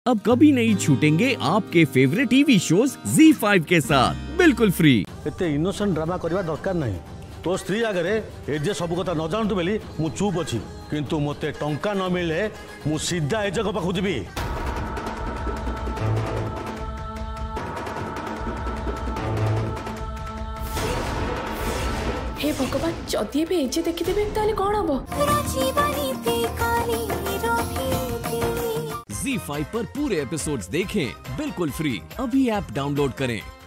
अब कभी नहीं छूटेंगे आपके फेवरेट टीवी शोज ZEE5 के साथ बिल्कुल फ्री। एते इनोसेंट ड्रामा करबा दरकार नहीं। तो स्त्री आगे एजे सब कथा न जानतु बेली मु चुप अच्छी, किंतु मते टंका न मिले मु सीधा एजे को पाखु जीवी। हे भगवान, जदि भी एजे देखिदेबे ताले कोन हबो? ZEE5 पर पूरे एपिसोड्स देखें बिल्कुल फ्री। अभी ऐप डाउनलोड करें।